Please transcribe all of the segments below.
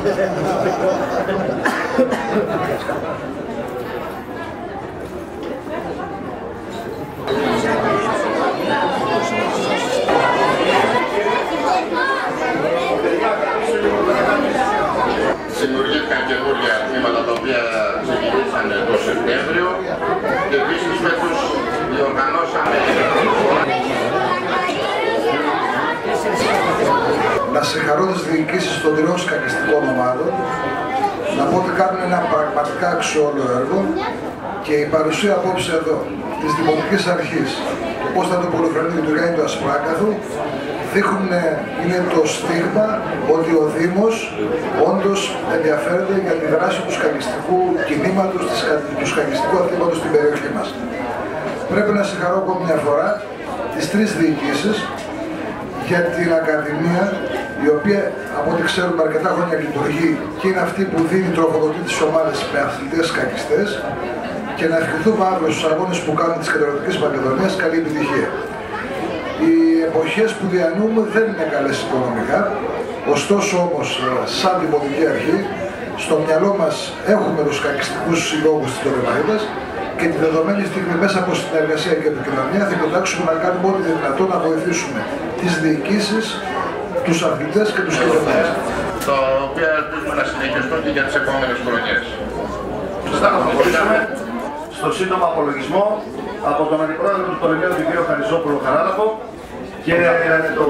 Δημιουργήθηκαν καινούργια τμήματα τα οποία ξεκινήσαν το Σεπτέμβριο και επίσης φέτος διοργανώσαμε. Να συγχαρώ τις διοικήσεις των τριών σκακιστικών ομάδων, να πω ότι κάνουν ένα πραγματικά αξιόλογο έργο και η παρουσία απόψε εδώ της Δημοτικής Αρχής, το πώς θα το πολυφρονεί η λειτουργία του Ασπράκαθου, δείχνουν, είναι το στίγμα ότι ο Δήμος όντως ενδιαφέρεται για τη δράση του σκακιστικού κινήματος, του σκακιστικού αθλήματος στην περιοχή μας. Πρέπει να συγχαρώ ακόμη μια φορά τις τρεις διοικήσεις για την Ακαδημία, η οποία από ό,τι ξέρουμε αρκετά χρόνια λειτουργεί και είναι αυτή που δίνει τροφοδοτή τις ομάδες με αθλητές σκακιστές, και να ευχηθούμε αύριο στους αγώνες που κάνουν της Κατερωτικής Μακεδονίας καλή επιτυχία. Οι εποχές που διανύουμε δεν είναι καλές οικονομικά, ωστόσο όμως σαν Δημοτική Αρχή στο μυαλό μας έχουμε τους σκακιστικούς συλλόγους της Πτολεμαΐδας και τη δεδομένη στιγμή μέσα από συνεργασία και επικοινωνία θα κοιτάξουμε να κάνουμε ό,τι δυνατό να βοηθήσουμε τις διοικήσεις, τους αθλητές και τους κοινωνικούς. Τα οποία ελπίζουμε να συνεχιστούν και για τις επόμενες χρονιές. Θα προχωρήσουμε στο σύντομο απολογισμό από τον Αντιπρόεδρο του Πτολεμαίου, τον κ. Χαριζόπουλο Χαράλαμπο, και το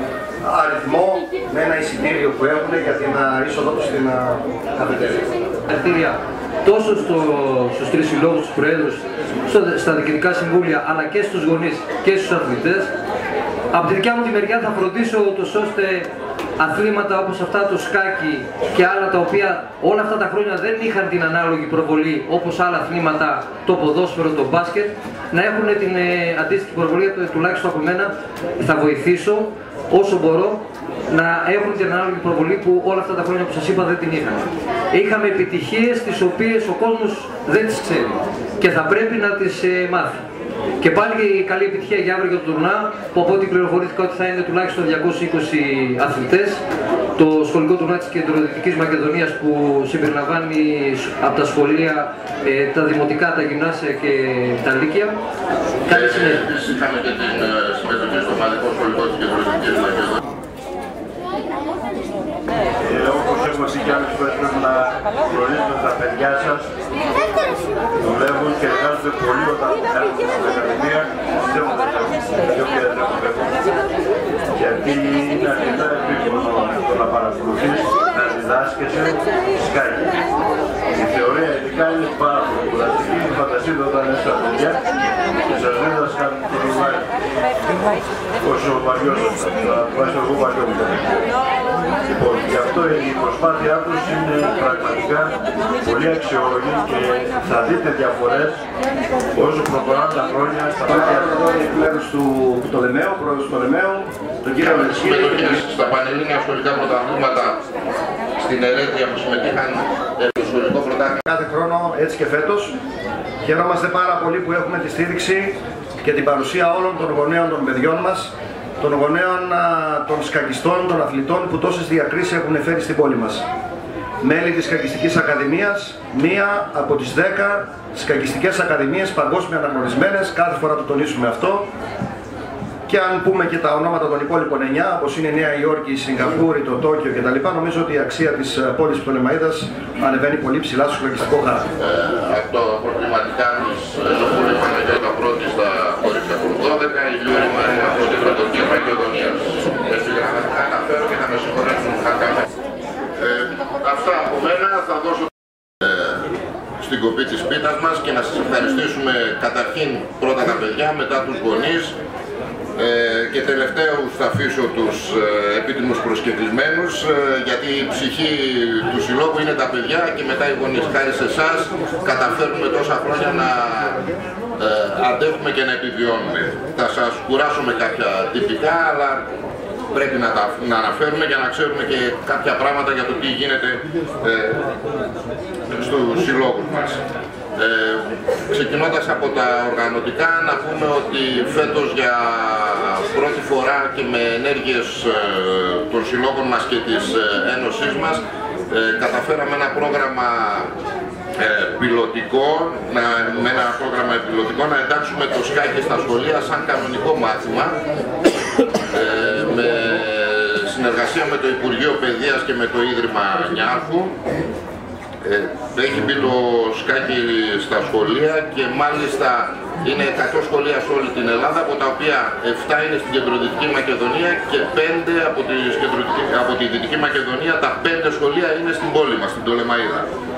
αριθμό με ένα εισιτήριο που έχουν για την είσοδο του στην καφετέρια. Ευχαριστήρια τόσο στους τρεις συλλόγους, στους προέδρους, στα διοικητικά συμβούλια, αλλά και στους γονείς και στους αθλητές. Από τη δικιά μου τη μεριά θα φροντίσω ούτως ώστε αθλήματα όπως αυτά το σκάκι και άλλα τα οποία όλα αυτά τα χρόνια δεν είχαν την ανάλογη προβολή όπως άλλα αθλήματα, το ποδόσφαιρο, το μπάσκετ, να έχουν την αντίστοιχη προβολή, τουλάχιστον από μένα θα βοηθήσω όσο μπορώ να έχουν την ανάλογη προβολή που όλα αυτά τα χρόνια που σας είπα δεν την είχαν. Είχαμε επιτυχίες τις οποίες ο κόσμος δεν τις ξέρει και θα πρέπει να τις μάθει. Και πάλι καλή επιτυχία για αύριο για το τουρνά, που από ό,τι πληροφορήθηκα ότι θα είναι τουλάχιστον 220 αθλητές. Το σχολικό τουρνά της Κεντροδυτικής Μακεδονίας που συμπεριλαμβάνει από τα σχολεία, τα δημοτικά, τα γυμνάσια και τα λύκεια. Καλή συνέχεια. Επίσης είχαμε και την συμμετοχή στο ομαδικό σχολικό της Κεντροδυτικής Μακεδονίας. Όπως έχουμε πει και άλλες φορές, πρέπει να γνωρίζουμε τα παιδιά σας, δουλεύουν και εργάζονται πολύ όταν έρχονται στην Ακαδημία, πιστεύουν τα οποία δεν έχουν πέφτει. Γιατί είναι αρκετά επίπονο το να παρακολουθείς, να διδάσκεσαι σκάκι. Η θεωρία ειδικά είναι πάρα πολύ κουραστική, φανταστείτε όταν είσαι στα παιδιά και σας δίδασκαν το ρημάδι. Όσο παλιός σας, τουλάχιστον εγώ παλιό μου. Λοιπόν, γι' αυτό η προσπάθειά τους είναι πραγματικά πολύ αξιόλογη και θα δείτε διαφορές όσο προχωράνε τα χρόνια στα μάτια του μέρους του Πτολεμαίου, πρόεδρος του Πτολεμαίου, τον κύριο Μελισσίδη. Συμμετοχές στα πανελλήνια σχολικά πρωταθλήματα στην Ερέτρια που συμμετείχαν στο σχολικό πρωτάθλημα. Κάθε χρόνο, έτσι και φέτος, χαιρόμαστε πάρα πολύ που έχουμε τη στήριξη και την παρουσία όλων των γονέων των παιδιών μας, των γονέων των σκακιστών, των αθλητών που τόσες διακρίσεις έχουν φέρει στην πόλη μας. Μέλη της Σκακιστικής Ακαδημίας, μία από τις 10 σκακιστικές ακαδημίες παγκόσμια αναγνωρισμένες, κάθε φορά το τονίσουμε αυτό. Και αν πούμε και τα ονόματα των υπόλοιπων 9, όπως είναι η Νέα Υόρκη, η Σιγκαπούρη, το Τόκιο κτλ., νομίζω ότι η αξία της πόλης Πτολεμαΐδας ανεβαίνει πολύ ψηλά στο σκακιστικό χαρακτήρα. Από τα προβληματικά της Ζωγούλη Παναγιώτα πρώτη στα κορίτσια του 12, η Λιούρη Μαρία από την Πρωτοτική Μακεδονίας. Επιγραμματικά αναφέρω και θα με συγχωρέσουν χακάμε. Αυτά από μένα, θα δώσω στην κοπή της πίτας μας και να σας ευχαριστήσουμε καταρχήν πρώτα τα παιδιά, μετά τους γονείς. Και τελευταίους θα αφήσω τους επίτιμους προσκεκλημένους, γιατί η ψυχή του συλλόγου είναι τα παιδιά και μετά οι γονείς. Χάρη σε εσάς καταφέρνουμε τόσα χρόνια να αντέχουμε και να επιβιώνουμε. Θα σας κουράσω με κάποια τυπικά, αλλά πρέπει να αναφέρουμε για να ξέρουμε και κάποια πράγματα για το τι γίνεται στους συλλόγους μας. Ξεκινώντας από τα οργανωτικά, να πούμε ότι φέτος για πρώτη φορά και με ενέργειες των συλλόγων μας και της Ένωσής μας καταφέραμε ένα πρόγραμμα πιλωτικό, με ένα πρόγραμμα πιλωτικό να εντάξουμε το σκάκι στα σχολεία σαν κανονικό μάθημα, με συνεργασία με το Υπουργείο Παιδείας και με το Ίδρυμα Νιάρχου. Έχει μπει το σκάκι στα σχολεία και μάλιστα είναι 100 σχολεία σε όλη την Ελλάδα, από τα οποία 7 είναι στην Κεντροδυτική Μακεδονία και 5 από τη Δυτική Μακεδονία. Τα 5 σχολεία είναι στην πόλη μας, στην Πτολεμαΐδα.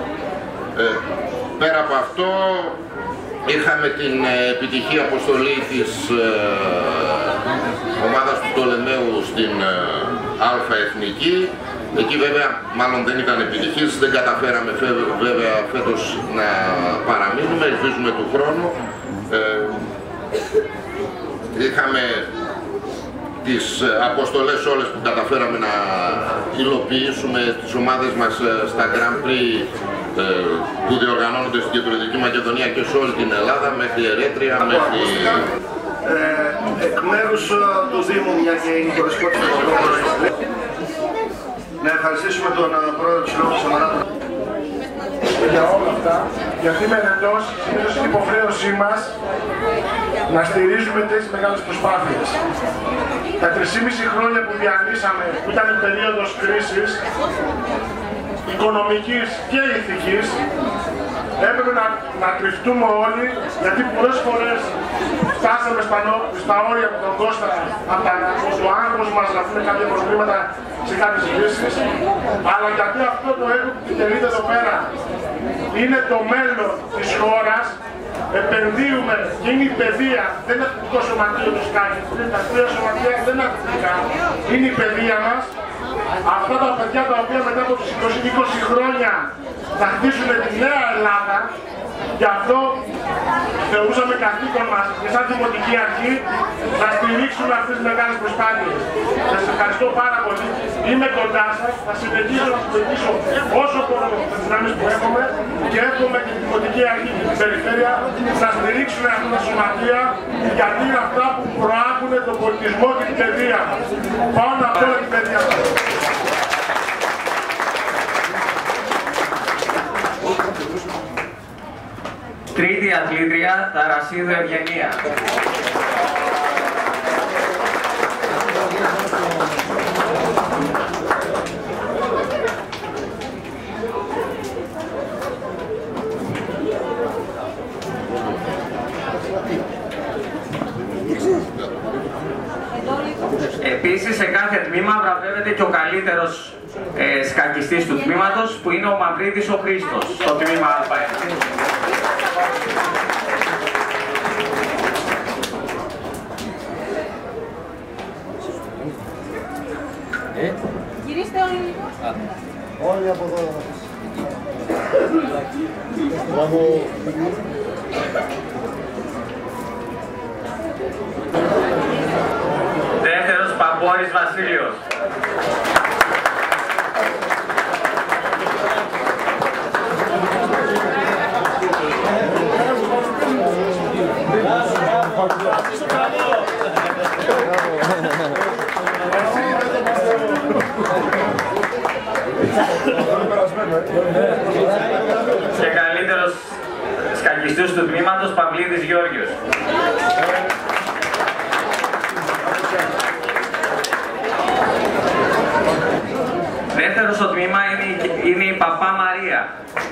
Πέρα από αυτό, είχαμε την επιτυχή αποστολή της ομάδας του Πτολεμαίου στην Αλφα Εθνική. Εκεί βέβαια μάλλον δεν ήταν επιτυχής, δεν καταφέραμε βέβαια φέτος να παραμείνουμε, ελπίζουμε του χρόνου. Είχαμε τις αποστολές όλες που καταφέραμε να υλοποιήσουμε, τις ομάδες μας στα Grand Prix που διοργανώνονται στην Κεντροδυτική Μακεδονία και σε όλη την Ελλάδα, μέχρι Ερέτρια, μέχρι... Εκ μέρους του Δήμου, μια και είναι το δεσπότη να ευχαριστήσουμε τον πρόεδρο του Συλλόγου Σαμαράτου για όλα αυτά, γιατί με εντός είναι στην υποχρέωσή μας να στηρίζουμε τέτοιες μεγάλες προσπάθειες. Τα 3,5 χρόνια που διανύσαμε, που ήταν η περίοδος κρίσης, οικονομικής και ηθικής, έπρεπε να κρυφτούμε όλοι, γιατί πολλές φορές φτάσαμε στα όρια από τον Κώστα, από το άγχος μας να πούμε κάποια προβλήματα σε κάποιες κρίσεις, αλλά γιατί αυτό το έργο που επιτελείται εδώ πέρα είναι το μέλλον της χώρας, επενδύουμε και είναι η παιδεία, δεν είναι αθλητικό σωματείο του Σκάκι, τα τρία σωματεία δεν είναι αθλητικά, είναι η παιδεία μας. Αυτά τα παιδιά τα οποία μετά από τους 20 χρόνια θα χτίσουν τη νέα Ελλάδα, γι' αυτό θεωρούσαμε καθήκον μας και σαν Δημοτική Αρχή να στηρίξουμε αυτές τις μεγάλες προσπάθειες. Σας ευχαριστώ πάρα πολύ. Είμαι κοντά σας, θα συνεχίσω να σας βοηθήσω όσο μπορώ με τις δυνάμεις που έχουμε και εύχομαι και τη Δημοτική Αρχή και την Περιφέρεια να στηρίξουν αυτά τα σωματεία, γιατί είναι αυτά που προάγουν τον πολιτισμό και την παιδεία. Πάνω απ' όλα την παιδεία. Τρίτη αθλήτρια, Ταρασίδου Ευγενία. Επίσης, σε κάθε τμήμα βραβεύεται και ο καλύτερος σκακιστής του τμήματος, που είναι ο Μαυρίδης ο Χρήστος, στο τμήμα Α1. Γυρίστε όλοι λίγο. Όλοι από εδώ. Δεύτερος, Παμπόρης Βασίλειος. Και καλύτερος σκακιστής του τμήματος, Παυλίδης Γιώργιος. Δεύτερος στο τμήμα είναι η Παπά Μαρία.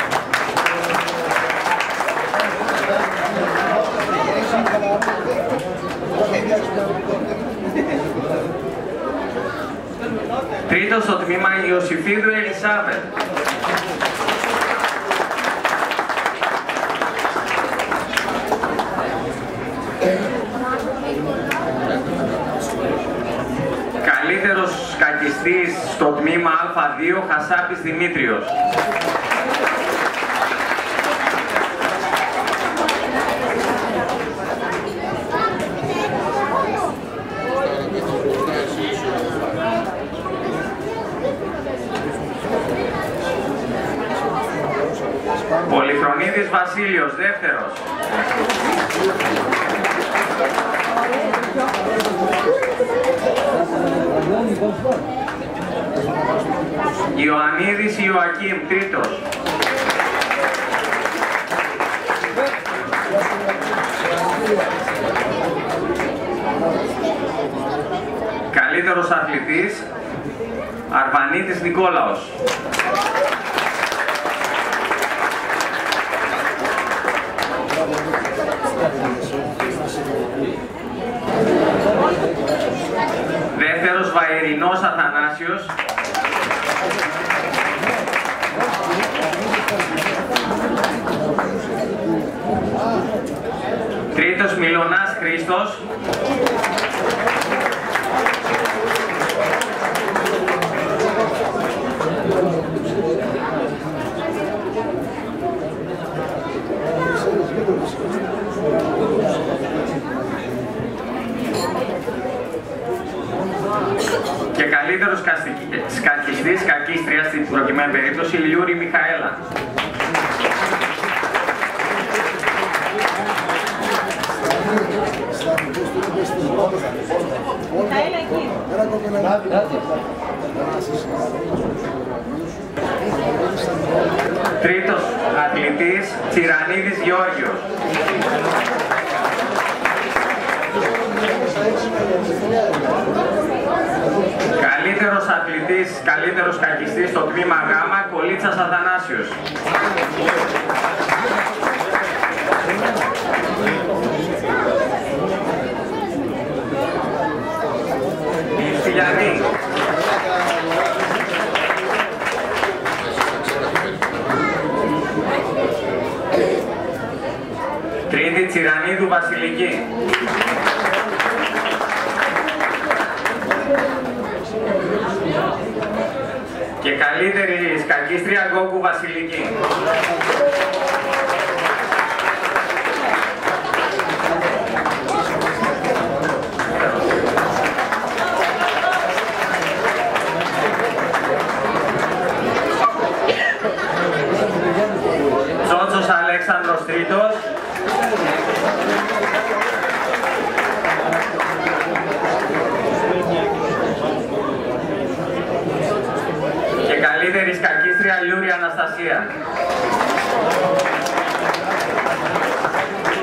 Τρίτος στο τμήμα η Ιωσήφιδου Ελισάβετ. Καλύτερος σκακιστής στο τμήμα Α2, Χασάπης Δημήτριος. Πολυχρονίδης Βασίλειος, δεύτερος. Ιωαννίδης Ιωακήμ, τρίτος. Καλύτερος αθλητής, Αρβανίτης Νικόλαος. Δεύτερος, Βαερινός Αθανάσιος. Τρίτος, Μιλωνάς Χρήστος. Και καλύτερος σκακιστής, σκακίστρια στην προκειμένη περίπτωση, Λιούρη Μιχαέλα. Τρίτος αθλητής, Τσιρανίδης Γεώργιος. Καλύτερος αθλητής, καλύτερος σκακιστής στο τμήμα Γ, Κολίτσας Αθανάσιος. Φιλιανή. Τρίτη, Τσιρανίδου Βασιλική. Και καλύτερη σκακίστρια, Γκόγκου Βασιλική. Τσότσος Αλέξανδρος τρίτος. Και καλύτερη σκακίστρια, Λούρη Αναστασία.